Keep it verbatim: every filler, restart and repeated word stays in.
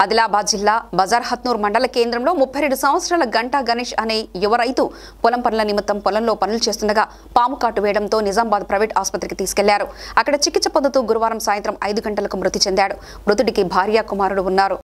ఆదిలాబాద్ జిల్లా బజార్ హత్నూర్ మండల కేంద్రంలో ముప్పై రెండు సంవత్సరాల గంటా గణేష్ అనే యువ రైతు పొలం పనుల నిమిత్తం పొలంలో పనులు చేస్తుండగా పాము కాటు వేయడంతో నిజామాబాద్ ప్రైవేట్ ఆసుపత్రికి తీసుకెళ్లారు. అక్కడ చికిత్స పొందుతూ గురువారం సాయంత్రం ఐదు గంటలకు మృతి చెందాడు. మృతుడికి భార్య కుమారుడు ఉన్నారు.